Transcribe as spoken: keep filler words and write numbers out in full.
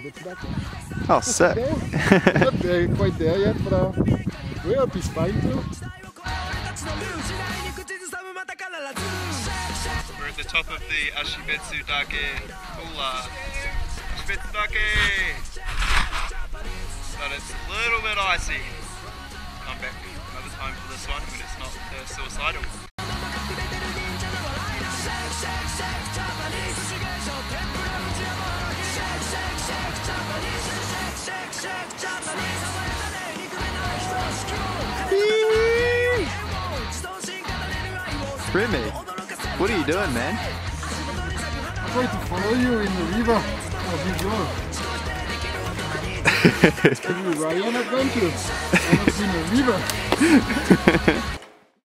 Ashibetsudake. Oh, sick. Not there, quite there yet, but uh, we're up his spine too. We're at the top of the Ashibetsudake couloir. Ashibetsudake! But it's a little bit icy. Come back another time for this one when it's not uh, suicidal. Remi, what are you doing, man? I'm going to follow you in the river. Oh, big lord. Have you Ryan adventure? I have seen a river.